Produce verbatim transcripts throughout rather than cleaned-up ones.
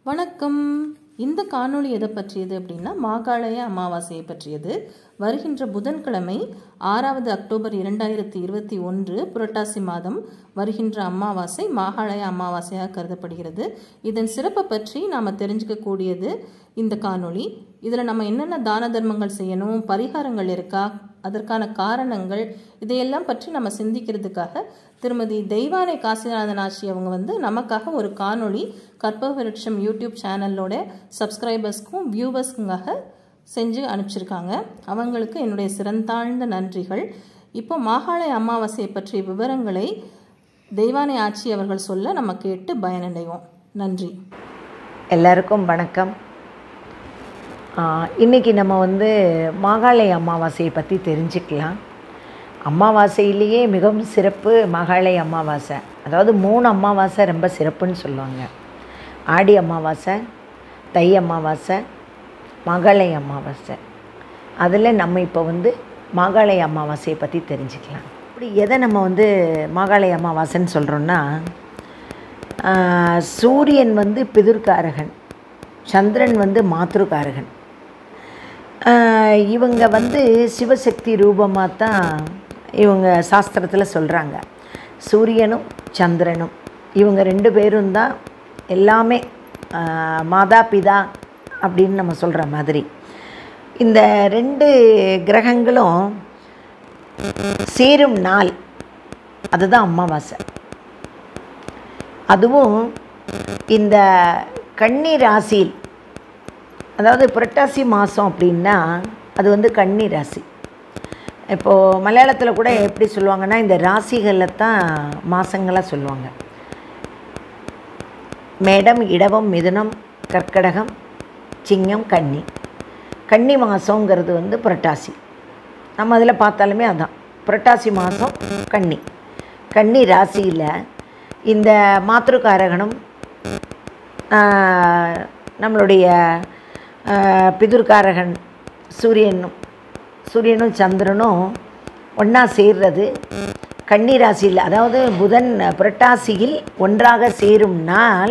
வணக்கம். இந்த காணொளி எதை பற்றியது அப்படின்னா மகாலய அமாவாசையை பற்றியது. வருகின்ற புதன்கிழமை ஆறாவது அக்டோபர் இரண்டாயிரத்தி இருபத்தி ஒன்று புரட்டாசி மாதம் வருகின்ற அமாவாசை மகாலய அமாவாசையாக கருதப்படுகிறது. இதன் சிறப்பை பற்றி நாம் தெரிஞ்சுக்கக்கூடியது இந்த காணொளி. இதில் நம்ம என்னென்ன தான தர்மங்கள் செய்யணும், பரிகாரங்கள் இருக்கா, அதற்கான காரணங்கள், இதையெல்லாம் பற்றி நம்ம சிந்திக்கிறதுக்காக திருமதி தெய்வானை காசிநாதன் ஆட்சி அவங்க வந்து நமக்காக ஒரு காணொளி கற்பக விருட்சம் யூடியூப் சேனலோட சப்ஸ்கிரைபர்ஸ்க்கும் வியூவர்ஸ்க்குங்காக செஞ்சு அனுப்பிச்சிருக்காங்க. அவங்களுக்கு என்னுடைய சிறந்தாழ்ந்த நன்றிகள். இப்போ மகாலய அமாவாசையை பற்றிய விவரங்களை தெய்வானை ஆட்சி அவர்கள் சொல்ல நம்ம கேட்டு பயனடைவோம். நன்றி. எல்லாருக்கும் வணக்கம். இன்றைக்கி நம்ம வந்து மகாலய அமாவாசையை பற்றி தெரிஞ்சுக்கலாம். அமாவாசையிலேயே மிகவும் சிறப்பு மகாலய அமாவாசை. அதாவது மூணு அமாவாசை ரொம்ப சிறப்புன்னு சொல்லுவாங்க. ஆடி அமாவாசை, தை அமாவாசை, மகாலய அமாவாசை. அதில் நம்ம இப்போ வந்து மகாலய அமாவாசையை பற்றி தெரிஞ்சுக்கலாம். இப்படி எதை நம்ம வந்து மகாலய அமாவாசைன்னு சொல்கிறோன்னா, சூரியன் வந்து பிதுர்காரகன், சந்திரன் வந்து மாத்ருகாரகன். இவங்க வந்து சிவசக்தி ரூபமாக தான் இவங்க சாஸ்திரத்தில் சொல்கிறாங்க. சூரியனும் சந்திரனும் இவங்க ரெண்டு பேரும் தான் எல்லாமே, மாதா பிதா அப்படின்னு நம்ம சொல்கிற மாதிரி. இந்த ரெண்டு கிரகங்களும் சேரும் நாள் அதுதான் அமாவாசை. அதுவும் இந்த கன்னி ராசியில், அதாவது புரட்டாசி மாதம் அப்படின்னா அது வந்து கன்னி ராசி. இப்போது மலையாளத்தில் கூட எப்படி சொல்லுவாங்கன்னா, இந்த ராசிகளில் தான் மாதங்களாக சொல்லுவாங்க. மேடம், இடவம், மிதுனம், கர்க்கடகம், சிங்கம், கன்னி. கன்னி மாதங்கிறது வந்து புரட்டாசி. நம்ம அதில் பார்த்தாலுமே அதான் புரட்டாசி மாதம் கன்னி. கன்னி ராசியில் இந்த மாத்ருகாரகனும் நம்மளுடைய பிதுர்காரகன் சூரியனும் சூரியனும் சந்திரனும் ஒன்றா சேர்றது கன்னி ராசியில், அதாவது புதன் புரட்டாசியில் ஒன்றாக சேரும் நாள்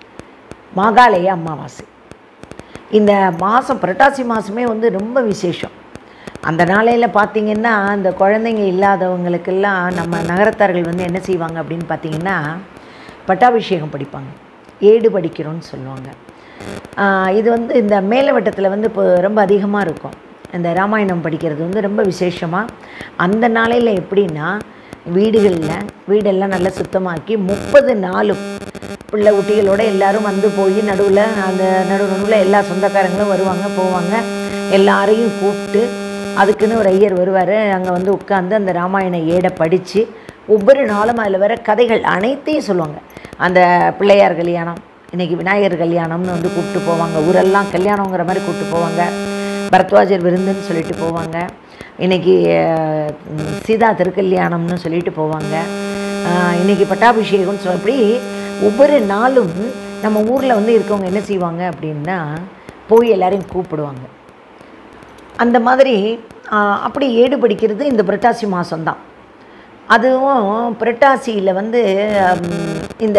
மகாலய அமாவாசை. இந்த மாதம் புரட்டாசி மாதமே வந்து ரொம்ப விசேஷம். அந்த நாளையில் பார்த்திங்கன்னா இந்த குழந்தைங்க இல்லாதவங்களுக்கெல்லாம் நம்ம நகரத்தார்கள் வந்து என்ன செய்வாங்க அப்படின்னு பார்த்திங்கன்னா, பட்டாபிஷேகம் படிப்பாங்க, ஏடு படிக்கிறோன்னு சொல்லுவாங்க. இது வந்து இந்த மேலவட்டத்தில் வந்து இப்போ ரொம்ப அதிகமாக இருக்கும். இந்த ராமாயணம் படிக்கிறது வந்து ரொம்ப விசேஷமாக அந்த நாளையில் எப்படின்னா, வீடுகளில் வீடெல்லாம் நல்லா சுத்தமாக்கி முப்பது நாளும் பிள்ளை குட்டிகளோடு எல்லோரும் வந்து போய் நடுவில் அந்த நடு நடுவில் எல்லா சொந்தக்காரங்களும் வருவாங்க போவாங்க. எல்லாரையும் கூப்பிட்டு அதுக்குன்னு ஒரு ஐயர் வருவார். அங்கே வந்து உட்காந்து அந்த ராமாயண ஏடை படித்து ஒவ்வொரு நாளும் அதில் வர கதைகள் அனைத்தையும் சொல்லுவாங்க. அந்த பிள்ளையார் கல்யாணம், இன்றைக்கி விநாயகர் கல்யாணம்னு வந்து கூப்பிட்டு போவாங்க. ஊரெல்லாம் கல்யாணங்கிற மாதிரி கூப்பிட்டு போவாங்க. பரத்வாஜர் விருந்துன்னு சொல்லிட்டு போவாங்க. இன்றைக்கி சீதா திருக்கல்யாணம்னு சொல்லிட்டு போவாங்க. இன்றைக்கி பட்டாபிஷேகம்னு சொல்ல, அப்படி ஒவ்வொரு நாளும் நம்ம ஊரில் வந்து இருக்கவங்க என்ன செய்வாங்க அப்படின்னா, போய் எல்லாரையும் கூப்பிடுவாங்க. அந்த மாதிரி அப்படி ஏடு படிக்கிறது இந்த புரட்டாசி மாதம்தான். அதுவும் புரட்டாசியில் வந்து இந்த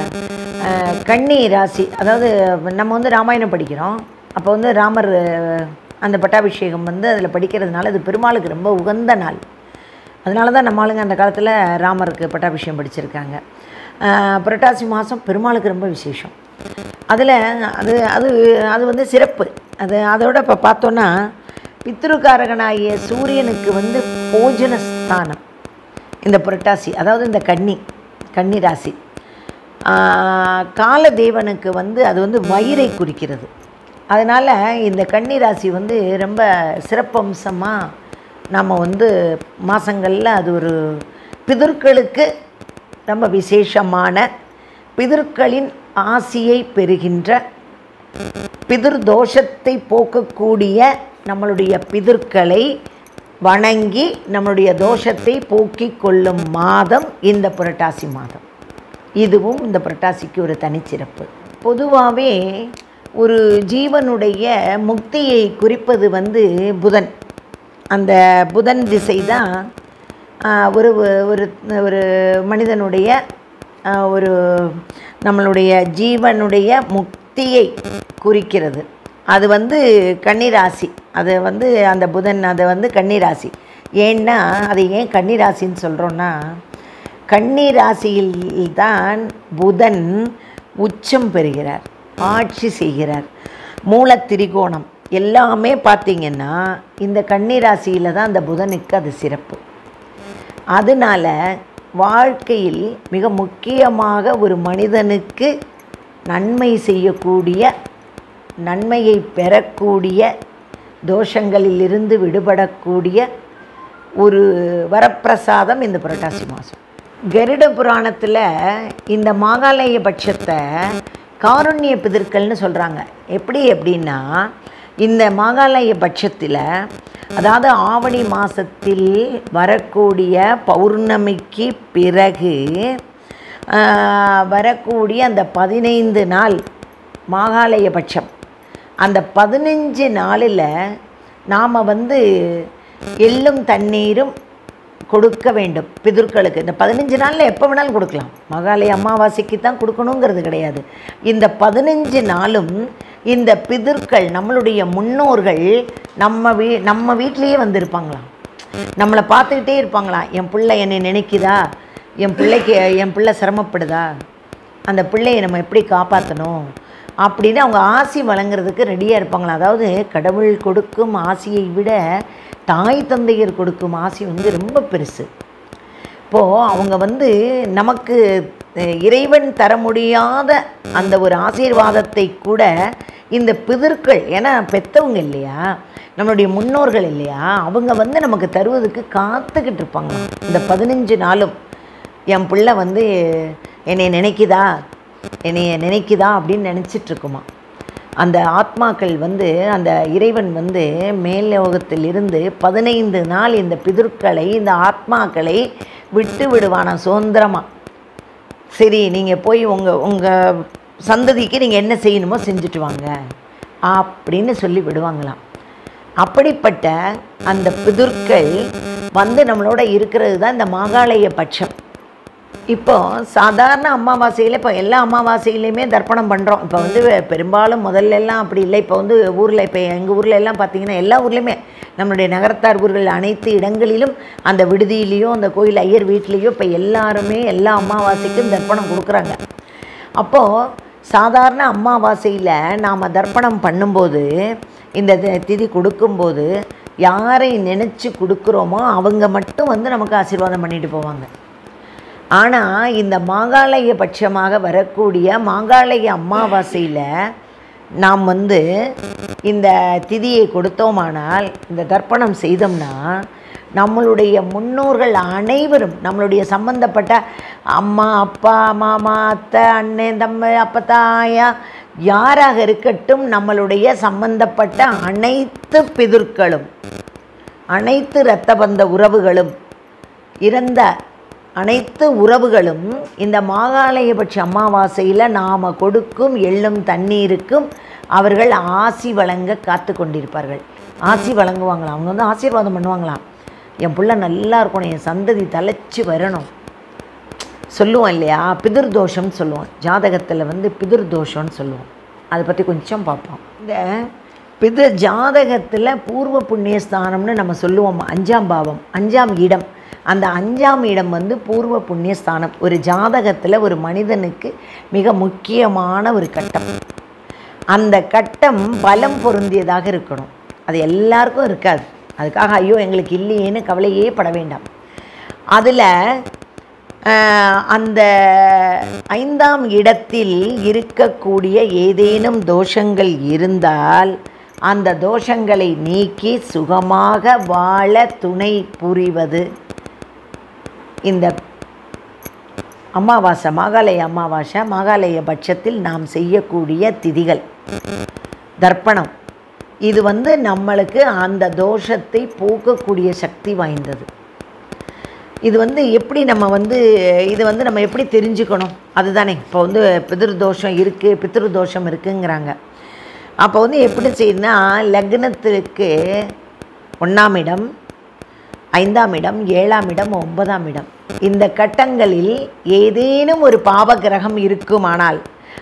கன்னி ராசி, அதாவது நம்ம வந்து ராமாயணம் படிக்கிறோம். அப்போ வந்து ராமர் அந்த பட்டாபிஷேகம் வந்து அதில் படிக்கிறதுனால அது பெருமாளுக்கு ரொம்ப உகந்த நாள். அதனால தான் நம்ம ஆளுங்க அந்த காலத்தில் ராமருக்கு பட்டாபிஷேகம் படிச்சிருக்காங்க. புரட்டாசி மாதம் பெருமாளுக்கு ரொம்ப விசேஷம். அதில் அது அது அது வந்து சிறப்பு. அது அதோட இப்போ பார்த்தோன்னா, பித்ருக்காரகனாகிய சூரியனுக்கு வந்து போஜன ஸ்தானம் இந்த புரட்டாசி, அதாவது இந்த கன்னி கன்னி ராசி. காலதேவனுக்கு வந்து அது வந்து வயிறை குறிக்கிறது. அதனால் இந்த கன்னி ராசி வந்து ரொம்ப சிறப்பம்சமாக நம்ம வந்து மாதங்களில் அது ஒரு பிதர்களுக்கு ரொம்ப விசேஷமான, பிதர்களின் ஆசியை பெறுகின்ற, பிதிர் தோஷத்தை போக்கக்கூடிய, நம்மளுடைய பிதர்களை வணங்கி நம்மளுடைய தோஷத்தை போக்கிக் கொள்ளும் மாதம் இந்த புரட்டாசி மாதம். இதுவும் இந்த புரட்டாசிக்கு ஒரு தனிச்சிறப்பு. பொதுவாகவே ஒரு ஜீவனுடைய முக்தியை குறிப்பது வந்து புதன். அந்த புதன் திசை தான் ஒரு ஒரு ஒரு மனிதனுடைய ஒரு நம்மளுடைய ஜீவனுடைய முக் முக்தியை குறிக்கிறது. அது வந்து கன்னிராசி. அது வந்து அந்த புதன் அது வந்து கன்னிராசி. ஏன்னா அது ஏன் கன்னிராசின்னு சொல்கிறோன்னா, கன்னிராசியில்தான் புதன் உச்சம் பெறுகிறார், ஆட்சி செய்கிறார். மூல திரிகோணம் எல்லாமே பார்த்திங்கன்னா இந்த கன்னிராசியில் தான் அந்த புதனுக்கு அது சிறப்பு. அதனால் வாழ்க்கையில் மிக முக்கியமாக ஒரு மனிதனுக்கு நன்மை செய்யக்கூடிய, நன்மையை பெறக்கூடிய, தோஷங்களிலிருந்து விடுபடக்கூடிய ஒரு வரப்பிரசாதம் இந்த புரட்டாசி மாதம். கருட புராணத்தில் இந்த மாகாளய பட்சத்தை காருண்ய பிதர்கள்னு சொல்கிறாங்க. எப்படி அப்படின்னா, இந்த மாகாளய பட்சத்தில், அதாவது ஆவணி மாதத்தில் வரக்கூடிய பௌர்ணமிக்கு பிறகு வரக்கூடிய அந்த பதினைந்து நாள் மாகாளய பட்சம், அந்த பதினஞ்சு நாளில் நாம் வந்து எள்ளும் தண்ணீரும் கொடுக்க வேண்டும் பிதுர்களுக்கு. இந்த பதினஞ்சு நாளில் எப்போ வேணாலும் கொடுக்கலாம், மகாலய அமாவாசைக்கு தான் கொடுக்கணுங்கிறது கிடையாது. இந்த பதினஞ்சு நாளும் இந்த பிதுர்கள், நம்மளுடைய முன்னோர்கள் நம்ம வீ நம்ம வீட்டிலையே வந்திருப்பாங்களாம், நம்மளை பார்த்துக்கிட்டே இருப்பாங்களாம். என் பிள்ளை என்னை நினைக்குதா, என் பிள்ளைக்கு என் பிள்ளை சிரமப்படுதா, அந்த பிள்ளையை நம்ம எப்படி காப்பாற்றணும் அப்படின்னு அவங்க ஆசி வழங்குறதுக்கு ரெடியாக இருப்பாங்களாம். அதாவது கடவுள் கொடுக்கும் ஆசியை விட தாய் தந்தையர் கொடுக்கும் ஆசி வந்து ரொம்ப பெருசு. இப்போது அவங்க வந்து நமக்கு இறைவன் தர முடியாத அந்த ஒரு ஆசீர்வாதத்தை கூட இந்த பிதர்கள், ஏன்னா பெற்றவங்க இல்லையா, நம்மளுடைய முன்னோர்கள் இல்லையா, அவங்க வந்து நமக்கு தருவதுக்கு காத்துக்கிட்டு இருப்பாங்க. இந்த பதினஞ்சு நாளும் என் பிள்ளை வந்து என்னை நினைக்குதா, என்னைய நினைக்குதா அப்படின்னு நினச்சிட்ருக்குமா. அந்த ஆத்மாக்கள் வந்து, அந்த இறைவன் வந்து மேலோகத்தில் இருந்து பதினைந்து நாள் இந்த பிதுர்களை, இந்த ஆத்மாக்களை விட்டு விடுவானா சுதந்திரமாக. சரி, நீங்கள் போய் உங்கள் உங்கள் சந்ததிக்கு நீங்கள் என்ன செய்யணுமோ செஞ்சுட்டு வாங்க அப்படின்னு சொல்லி விடுவாங்களாம். அப்படிப்பட்ட அந்த பிதுர்கள் வந்து நம்மளோட இருக்கிறது தான் இந்த மாகாளய பட்சம். இப்போது சாதாரண அமாவாசையில், இப்போ எல்லா அமாவாசையிலையுமே தர்ப்பணம் பண்ணுறோம். இப்போ வந்து பெரும்பாலும் முதல்ல எல்லாம் அப்படி இல்லை. இப்போ வந்து ஊரில், இப்போ எங்கள் ஊரில் எல்லாம் பார்த்திங்கன்னா எல்லா ஊர்லேயுமே, நம்மளுடைய நகரத்தார் ஊர்கள் அனைத்து இடங்களிலும் அந்த விடுதியிலையோ அந்த கோயில் ஐயர் வீட்லேயோ இப்போ எல்லாருமே எல்லா அமாவாசைக்கும் தர்ப்பணம் கொடுக்குறாங்க. அப்போது சாதாரண அமாவாசையில் நாம் தர்ப்பணம் பண்ணும்போது, இந்த திதி கொடுக்கும்போது யாரை நினச்சி கொடுக்குறோமோ அவங்க மட்டும் வந்து நமக்கு ஆசீர்வாதம் பண்ணிட்டு போவாங்க. ஆனால் இந்த மாகாளய பட்சமாக வரக்கூடிய மாகாளய அமாவாசையில் நாம் வந்து இந்த திதியை கொடுத்தோமானால், இந்த தர்ப்பணம் செய்தோம்னா, நம்மளுடைய முன்னோர்கள் அனைவரும், நம்மளுடைய சம்பந்தப்பட்ட அம்மா, அப்பா, மாமா, அத்தை, அண்ணன், தம்பி, அப்பத்தா, ஆயா, யாராக இருக்கட்டும், நம்மளுடைய சம்பந்தப்பட்ட அனைத்து பிதுர்களும், அனைத்து இரத்த பந்த உறவுகளும், இறந்த அனைத்து உறவுகளும் இந்த மாகாளயபட்ச அமாவாசையில் நாம் கொடுக்கும் எள்ளும் தண்ணீருக்கும் அவர்கள் ஆசி வழங்க காத்து கொண்டிருப்பார்கள். ஆசி வழங்குவாங்களாம். அவங்க வந்து ஆசீர்வாதம் பண்ணுவாங்களாம். என் பிள்ளை நல்லா இருக்கணும், என் சந்ததி தலைச்சி வரணும் சொல்லுவோம் இல்லையா, பிதிர் தோஷம்னு சொல்லுவோம். ஜாதகத்தில் வந்து பிதிர் தோஷம்னு சொல்லுவோம். அதை பற்றி கொஞ்சம் பார்ப்போம். இந்த பிது ஜாதகத்தில் பூர்வ புண்ணியஸ்தானம்னு நம்ம சொல்லுவோம். அஞ்சாம் பாவம், அஞ்சாம் இடம். அந்த அஞ்சாம் இடம் வந்து பூர்வ புண்ணியஸ்தானம். ஒரு ஜாதகத்தில் ஒரு மனிதனுக்கு மிக முக்கியமான ஒரு கட்டம். அந்த கட்டம் பலம் பொருந்தியதாக இருக்கணும். அது எல்லாருக்கும் இருக்காது. அதுக்காக ஐயோ எங்களுக்கு இல்லையேன்னு கவலையே பட வேண்டாம். அதில் அந்த ஐந்தாம் இடத்தில் இருக்கக்கூடிய ஏதேனும் தோஷங்கள் இருந்தால் அந்த தோஷங்களை நீக்கி சுகமாக வாழ துணை புரிவது இந்த அமாவாசை, மாகாளய அமாவாசை, மாகாளய பட்சத்தில் நாம் செய்யக்கூடிய திதிகள், தர்ப்பணம். இது வந்து நம்மளுக்கு அந்த தோஷத்தை போக்கக்கூடிய சக்தி வாய்ந்தது. இது வந்து எப்படி நம்ம வந்து இது வந்து நம்ம எப்படி தெரிஞ்சுக்கணும், அதுதானே. இப்போ வந்து பிதிரு தோஷம் இருக்குது, பித்ரு தோஷம் இருக்குங்கிறாங்க. அப்போ வந்து எப்படி செய்யணும்னா, லக்னத்திற்கு ஒன்றாம் இடம், ஐந்தாம் இடம், ஏழாம் இடம், ஒன்பதாம் இடம், இந்த கட்டங்களில் ஏதேனும் ஒரு பாவ கிரகம் இருக்குமானால்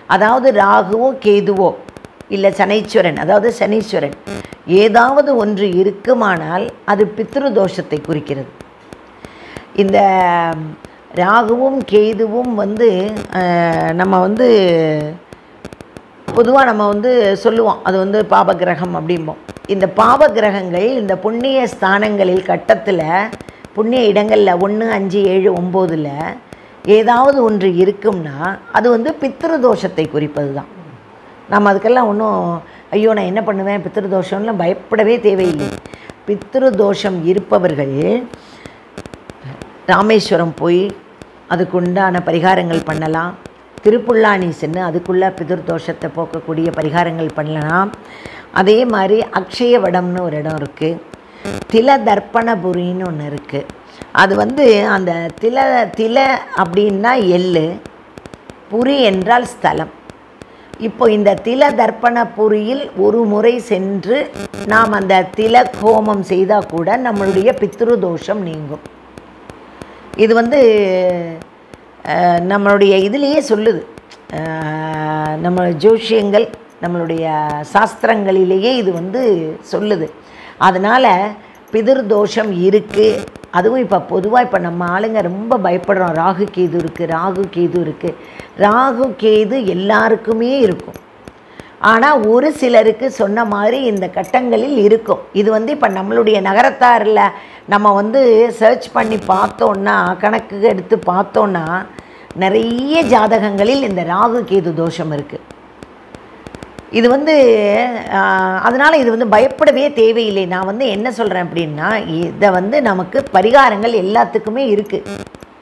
அதாவது ராகுவோ கேதுவோ இல்லை சனீஸ்வரன், அதாவது சனீஸ்வரன் ஏதாவது ஒன்று இருக்குமானால் அது பித்ரு தோஷத்தை குறிக்கிறது. இந்த ராகுவும் கேதுவும் வந்து நம்ம வந்து பொதுவாக நம்ம வந்து சொல்லுவோம் அது வந்து பாபகிரகம் அப்படிம்போம். இந்த பாபகிரகங்கள் இந்த புண்ணிய ஸ்தானங்களில் கட்டத்தில் புண்ணிய இடங்களில் ஒன்று அஞ்சு ஏழு ஒம்போதில் ஏதாவது ஒன்று இருக்கும்னா அது வந்து பித்ரு தோஷத்தை குறிப்பது தான். நம்ம அதுக்கெல்லாம் ஒன்றும் ஐயோ நான் என்ன பண்ணுவேன் பித்ரு தோஷம்லாம் பயப்படவே தேவையில்லை. பித்ரு தோஷம் இருப்பவர்கள் ராமேஸ்வரம் போய் அதுக்கு உண்டான பரிகாரங்கள் பண்ணலாம். திருப்புல்லானி சென்று அதுக்குள்ளே பித்ரு தோஷத்தை போக்கக்கூடிய பரிகாரங்கள் பண்ணலாம். அதே மாதிரி அக்ஷய வடம்னு ஒரு இடம் இருக்குது, தில தர்ப்பணபுரின்னு ஒன்று இருக்குது. அது வந்து அந்த தில தில அப்படின்னா எள்ளு, புரி என்றால் ஸ்தலம். இப்போ இந்த தில தர்ப்பணபுரியில் ஒரு முறை சென்று நாம் அந்த தில ஹோமம் செய்தால் கூட நம்மளுடைய பித்ரு தோஷம் நீங்கும். இது வந்து நம்மளுடைய இதுலேயே சொல்லுது, நம்ம ஜோஷியங்கள் நம்மளுடைய சாஸ்திரங்களிலேயே இது வந்து சொல்லுது. அதனால் பிதிர் தோஷம் இருக்குது. அதுவும் இப்போ பொதுவாக இப்போ நம்ம ஆளுங்க ரொம்ப பயப்படுறோம். ராகு கேது இருக்குது, ராகு கேது இருக்குது. ராகு கேது எல்லாருக்குமே இருக்கும். ஆனால் ஒரு சிலருக்கு சொன்ன மாதிரி இந்த கட்டங்களில் இருக்கும். இது வந்து இப்போ நம்மளுடைய நகரத்தாரில் நம்ம வந்து சர்ச் பண்ணி பார்த்தோன்னா, கணக்கு எடுத்து பார்த்தோன்னா நிறைய ஜாதகங்களில் இந்த ராகு கேது தோஷம் இருக்குது. இது வந்து அதனால் இது வந்து பயப்படவே தேவையில்லை. நான் வந்து என்ன சொல்கிறேன் அப்படின்னா, இதை வந்து நமக்கு பரிகாரங்கள் எல்லாத்துக்குமே இருக்குது.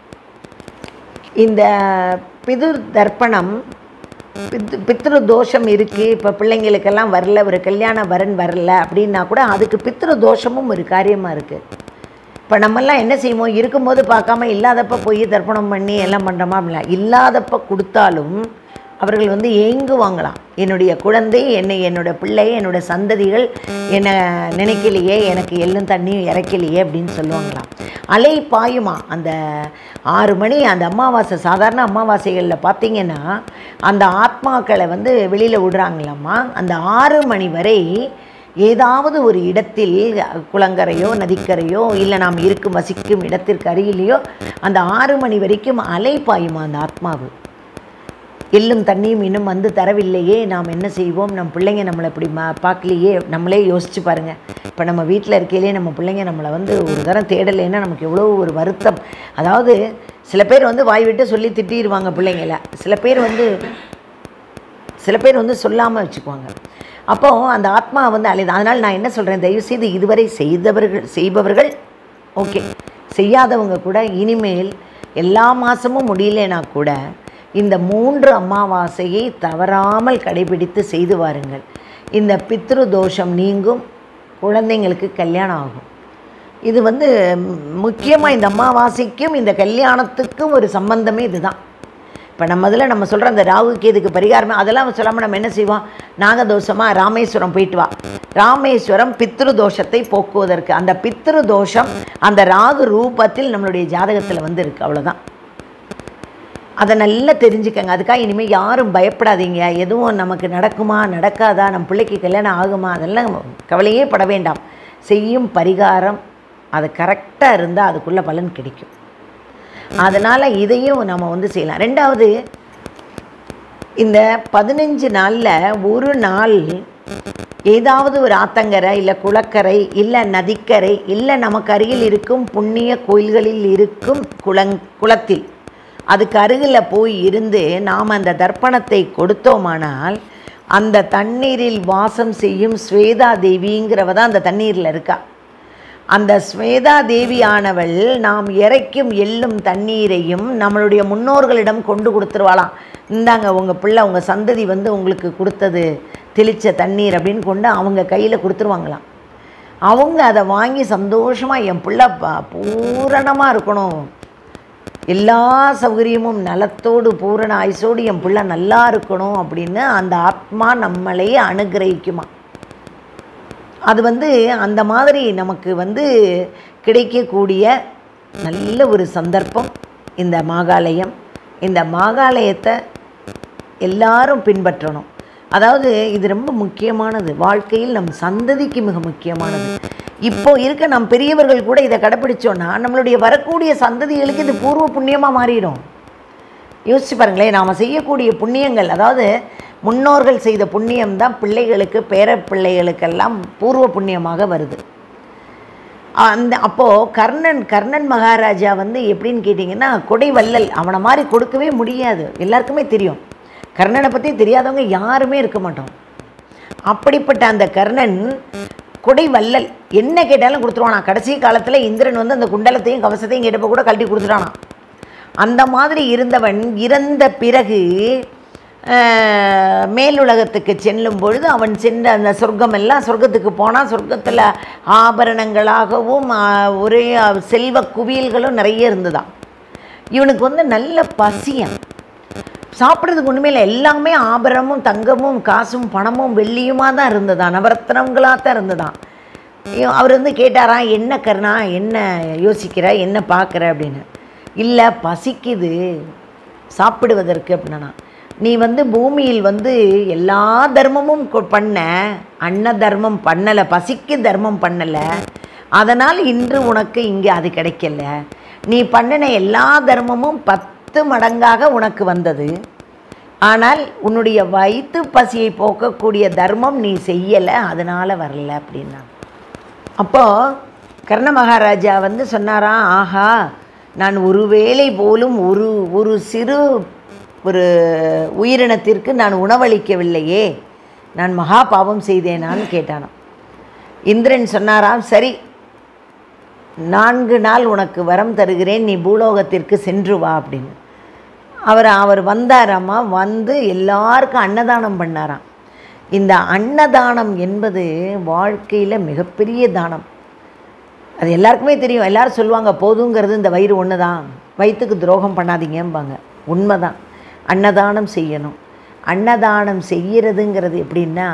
இந்த பிதுர் தர்ப்பணம் பித் பித்ரு தோஷம் இருக்குது. இப்போ பிள்ளைங்களுக்கெல்லாம் வரல, ஒரு கல்யாண வரன் வரல அப்படின்னா கூட அதுக்கு பித்ரு தோஷமும் ஒரு காரியமாக இருக்குது. இப்போ நம்மெல்லாம் என்ன செய்வோம், இருக்கும்போது பார்க்காம இல்லாதப்போ போய் தர்ப்பணம் பண்ணி எல்லாம் பண்ணுறோமா அப்படின்னா, இல்லாதப்போ கொடுத்தாலும் அவர்கள் வந்து ஏங்குவாங்களாம். என்னுடைய குழந்தை என்னை, என்னோட பிள்ளை, என்னோட சந்ததிகள் என்னை நினைக்கலையே, எனக்கு எள்ளும் தண்ணியும் இறக்கலையே அப்படின்னு சொல்லுவாங்களாம். அலை பாயுமா அந்த ஆறு மணி அந்த அமாவாசை, சாதாரண அமாவாசைகளில் பார்த்திங்கன்னா அந்த ஆத்மாக்களை வந்து வெளியில் விடுறாங்களாம்மா. அந்த ஆறு மணி வரை ஏதாவது ஒரு இடத்தில் குளங்கரையோ நதிக்கரையோ இல்லை நாம் இருக்கும் வசிக்கும் இடத்திற்கு அருகிலேயோ அந்த ஆறு மணி வரைக்கும் அலை பாயுமா அந்த ஆத்மாவு. எள்ளும் தண்ணியும் இன்னும் வந்து தரவில்லையே, நாம் என்ன செய்வோம், நம்ம பிள்ளைங்க நம்மளை இப்படி மா பார்க்கலையே. நம்மளே யோசித்து பாருங்கள். இப்போ நம்ம வீட்டில் இருக்கையிலே நம்ம பிள்ளைங்க நம்மளை வந்து ஒரு தரம் தேடலைன்னா நமக்கு எவ்வளோ ஒரு வருத்தம். அதாவது சில பேர் வந்து வாய் விட்டு சொல்லி திட்டிடுவாங்க பிள்ளைங்கள, சில பேர் வந்து சில பேர் வந்து சொல்லாமல் வச்சுக்குவாங்க. அப்போது அந்த ஆத்மா வந்து அலைது. அதனால் நான் என்ன சொல்கிறேன், தயவுசெய்து இதுவரை செய்தவர்கள் செய்பவர்கள் ஓகே, செய்யாதவங்க கூட இனிமேல் எல்லா மாதமும் முடியலனா கூட இந்த மூன்று அமாவாசையை தவறாமல் கடைபிடித்து செய்து வாருங்கள். இந்த பித்ரு தோஷம் நீங்கும், குழந்தைங்களுக்கு கல்யாணம் ஆகும். இது வந்து முக்கியமாக இந்த அமாவாசைக்கும் இந்த கல்யாணத்துக்கும் ஒரு சம்பந்தமே இதுதான். இப்போ நம்ம இதில் நம்ம சொல்கிற அந்த ராகு கேதுக்கு பரிகாரமே அதெல்லாம் சொல்லாமல் நம்ம என்ன செய்வோம், நாகதோஷமாக ராமேஸ்வரம் போயிட்டு வா. ராமேஸ்வரம் பித்ரு தோஷத்தை போக்குவதற்கு. அந்த பித்ரு தோஷம் அந்த ராகு ரூபத்தில் நம்மளுடைய ஜாதகத்தில் வந்து இருக்குது. அவ்வளோதான். அதை நல்லா தெரிஞ்சுக்கங்க. அதுக்காக இனிமேல் யாரும் பயப்படாதீங்க. எதுவும் நமக்கு நடக்குமா நடக்காதா, நம்ம பிள்ளைக்கு கல்யாணம் ஆகுமா, அதெல்லாம் கவலையே பட வேண்டாம். செய்யும் பரிகாரம் அது கரெக்டாக இருந்தால் அதுக்குள்ளே பலன் கிடைக்கும். அதனால் இதையும் நம்ம வந்து செய்யலாம். ரெண்டாவது, இந்த பதினஞ்சு நாளில் ஒரு நாள் ஏதாவது ஒரு ஆத்தங்கரை இல்லை குளக்கரை இல்லை நதிக்கரை இல்லை நமக்கு அருகில் இருக்கும் புண்ணிய கோயில்களில் இருக்கும் குளங் குளத்தில் அதுக்கு அருகில் போய் இருந்து நாம் அந்த தர்ப்பணத்தை கொடுத்தோமானால் அந்த தண்ணீரில் வாசம் செய்யும் ஸ்வேதா தேவிங்கிறவ தான் அந்த தண்ணீரில் இருக்கா. அந்த ஸ்வேதா தேவியானவள் நாம் இறைக்கும் எள்ளும் தண்ணீரையும் நம்மளுடைய முன்னோர்களிடம் கொண்டு கொடுத்துருவாளாம். இந்தாங்க உங்கள் பிள்ளை, உங்கள் சந்ததி வந்து உங்களுக்கு கொடுத்தது தெளித்த தண்ணீர் அப்படின்னு கொண்டு அவங்க கையில் கொடுத்துருவாங்களாம். அவங்க அதை வாங்கி சந்தோஷமாக என் பிள்ளை பூரணமாக இருக்கணும், எல்லா சௌகரியமும் நலத்தோடு பூரண ஆயுசோடு என் பிள்ளை நல்லா இருக்கணும் அப்படின்னு அந்த ஆத்மா நம்மளே அனுகிரகிக்குமா. அது வந்து அந்த மாதிரி நமக்கு வந்து கிடைக்கக்கூடிய நல்ல ஒரு சந்தர்ப்பம் இந்த மாகாளயம். இந்த மாகாளயத்தை எல்லாரும் பின்பற்றணும். அதாவது இது ரொம்ப முக்கியமானது, வாழ்க்கையில் நம் சந்ததிக்கு மிக முக்கியமானது. இப்போ இருக்க நம் பெரியவர்கள் கூட இதை கடைப்பிடிச்சோன்னா நம்மளுடைய வரக்கூடிய சந்ததிகளுக்கு இது பூர்வ புண்ணியமாக மாறிடும். யோசிச்சு பாருங்களேன், நாம் செய்யக்கூடிய புண்ணியங்கள், அதாவது முன்னோர்கள் செய்த புண்ணியம்தான் பிள்ளைகளுக்கு பேர பிள்ளைகளுக்கெல்லாம் பூர்வ புண்ணியமாக வருது. அந்த அப்போது கர்ணன் கர்ணன் மகாராஜா வந்து எப்படின்னு கேட்டிங்கன்னா கொடை வள்ளல், அவனை மாதிரி கொடுக்கவே முடியாது. எல்லாருக்குமே தெரியும், கர்ணனை பற்றி தெரியாதவங்க யாருமே இருக்க மாட்டோம். அப்படிப்பட்ட அந்த கர்ணன் கொடை வள்ளல், என்ன கேட்டாலும் கொடுத்துருவானா. கடைசி காலத்தில் இந்திரன் வந்து அந்த குண்டலத்தையும் கவசத்தையும் கேட்டப்போ கூட கழட்டி கொடுத்துட்டானா. அந்த மாதிரி இருந்தவன் இறந்த பிறகு மேலுலகத்துக்கு செல்லும் பொழுது அவன் சென்ற அந்த சொர்க்கம் எல்லாம், சொர்க்கத்துக்கு போனால் சொர்க்கத்தில் ஆபரணங்களாகவும் ஒரே செல்வ குவியல்களும் நிறைய இருந்துதான். இவனுக்கு வந்து நல்ல பசியம், சாப்பிட்றதுக்கு ஒன்றுமே இல்லை, எல்லாமே ஆபரணமும் தங்கமும் காசும் பணமும் வெள்ளியுமாக தான் இருந்ததான், நவரத்னங்களாக தான் இருந்ததான். அவர் வந்து கேட்டாராம், என்ன கர்ணா, என்ன யோசிக்கிற, என்ன பார்க்குற அப்படின்னு. இல்லை பசிக்குது சாப்பிடுவதற்கு அப்படின்னா. நீ வந்து பூமியில் வந்து எல்லா தர்மமும் பண்ண, அன்ன தர்மம் பண்ணலை, பசிக்கு தர்மம் பண்ணலை, அதனால் இன்று உனக்கு இங்கே அது கிடைக்கல. நீ பண்ணின எல்லா தர்மமும் பத்து மடங்காக உனக்கு வந்தது, ஆனால் உன்னுடைய வயிற்று பசியை போக்கக்கூடிய தர்மம் நீ செய்யலை, அதனால் வரல அப்படின்னா. அப்போது கர்ண மகாராஜா வந்து சொன்னாராம், ஆஹா, நான் ஒரு வேளை போலும் ஒரு ஒரு சிறு ஒரு உயிரினத்திற்கு நான் உணவளிக்கவில்லையே, நான் மகா பாவம் செய்தேனான்னு கேட்டானாம். இந்திரன் சொன்னாராம், சரி, நான்கு நாள் உனக்கு வரம் தருகிறேன், நீ பூலோகத்திற்கு சென்று வா அப்படின்னு. அவர் அவர் வந்தாராம்மா, வந்து எல்லாருக்கும் அன்னதானம் பண்ணாராம். இந்த அன்னதானம் என்பது வாழ்க்கையில் மிகப்பெரிய தானம். அது எல்லாருக்குமே தெரியும். எல்லோரும் சொல்லுவாங்க, போதுங்கிறது இந்த வயிறு ஒன்று தான், வயிற்றுக்கு துரோகம் பண்ணாதீங்கம்பாங்க. உண்மைதான், அன்னதானம் செய்யணும். அன்னதானம் செய்கிறதுங்கிறது எப்படின்னா,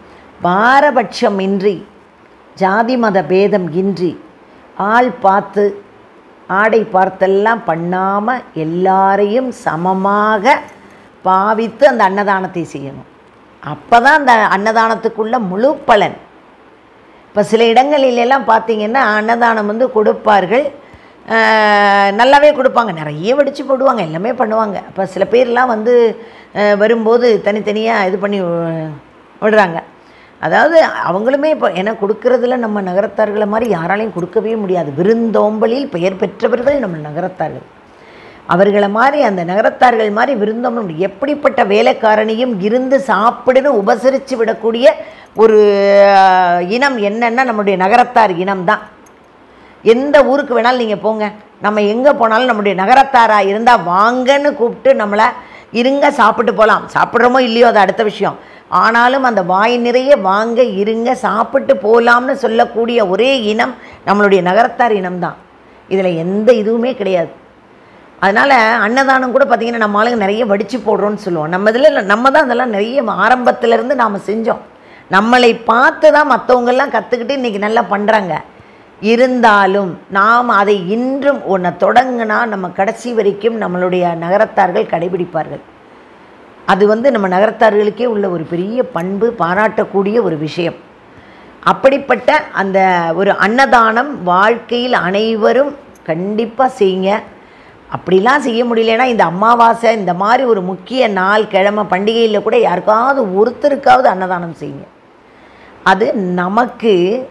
பாரபட்சம் இன்றி, ஜாதி மத பேதம் இன்றி, ஆள் பார்த்து ஆடை பார்த்தெல்லாம் பண்ணாமல் எல்லாரையும் சமமாக பாவித்து அந்த அன்னதானத்தை செய்யணும். அப்போ தான் அந்த அன்னதானத்துக்குள்ள முழு பலன். இப்போ சில இடங்களிலெல்லாம் பார்த்திங்கன்னா அன்னதானம் வந்து கொடுப்பார்கள், நல்லாவே கொடுப்பாங்க, நிறைய வெடித்து போடுவாங்க, எல்லாமே பண்ணுவாங்க. அப்போ சில பேர்லாம் வந்து வரும்போது தனித்தனியாக இது பண்ணி விடுறாங்க. அதாவது அவங்களுமே இப்போ ஏன்னா கொடுக்கறதுல நம்ம நகரத்தார்களை மாதிரி யாராலையும் கொடுக்கவே முடியாது. விருந்தோம்பலில் பெயர் பெற்றவர்கள் நம்ம நகரத்தார்கள். அவர்களை மாதிரி அந்த நகரத்தார்கள் மாதிரி விருந்தோம்பல், எப்படிப்பட்ட வேலைக்காரனையும் இருந்து சாப்பிடுன்னு உபசரித்து விடக்கூடிய ஒரு இனம் என்னன்னா நம்முடைய நகரத்தார் இனம்தான். எந்த ஊருக்கு வேணாலும் நீங்கள் போங்க, நம்ம எங்கே போனாலும் நம்முடைய நகரத்தாராக இருந்தால் வாங்கன்னு கூப்பிட்டு நம்மளை இருங்க சாப்பிட்டு போகலாம். சாப்பிட்றோமோ இல்லையோ அது அடுத்த விஷயம், ஆனாலும் அந்த வாய் நிறைய வாங்க இருங்க சாப்பிட்டு போகலாம்னு சொல்லக்கூடிய ஒரே இனம் நம்மளுடைய நகரத்தார் இனம்தான். இதில் எந்த இதுவுமே கிடையாது. அதனால் அன்னதானம் கூட பார்த்திங்கன்னா நம்ம ஆளுங்க நிறைய வடித்து போடுறோன்னு சொல்லுவோம். நம்ம இதில் நம்ம தான் அதெல்லாம் நிறைய ஆரம்பத்திலேருந்து நாம் செஞ்சோம். நம்மளை பார்த்து தான் மற்றவங்கெல்லாம் கற்றுக்கிட்டு இன்றைக்கி நல்லா பண்ணுறாங்க. இருந்தாலும் நாம் அதை இன்றும் ஒன்றை தொடங்கினா நம்ம கடைசி வரைக்கும் நம்மளுடைய நகரத்தார்கள் கடைபிடிப்பார்கள். அது வந்து நம்ம நகரத்தார்களுக்கே உள்ள ஒரு பெரிய பண்பு, பாராட்டக்கூடிய ஒரு விஷயம். அப்படிப்பட்ட அந்த ஒரு அன்னதானம் வாழ்க்கையில் அனைவரும் கண்டிப்பாக செய்யுங்க. அப்படிலாம் செய்ய முடியலன்னா இந்த அமாவாசை இந்த மாதிரி ஒரு முக்கிய நாள் கிழமை பண்டிகையில் கூட யாருக்காவது ஒருத்தருக்காவது அன்னதானம் செய்யுங்க. அது நமக்கு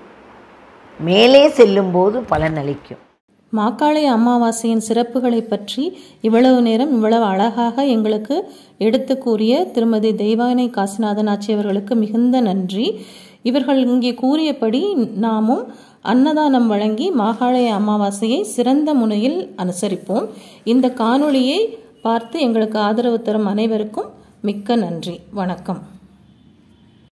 மேலே செல்லும்போது பலன் அளிக்கும். மாகாளய அமாவாசையின் சிறப்புகளை பற்றி இவ்வளவு நேரம் இவ்வளவு அழகாக எங்களுக்கு எடுத்து கூறிய திருமதி தெய்வானை காசிநாதன் ஆட்சி அவர்களுக்கு மிகுந்த நன்றி. இவர்கள் இங்கே கூறியபடி நாமும் அன்னதானம் வழங்கி மாகாளய அமாவாசையை சிறந்த முறையில் அனுசரிப்போம். இந்த காணொளியை பார்த்து எங்களுக்கு ஆதரவு தரும் அனைவருக்கும் மிக்க நன்றி. வணக்கம்.